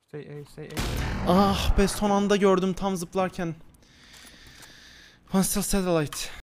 Stay A, stay A. Ah be, son anda gördüm tam zıplarken. One still satellite.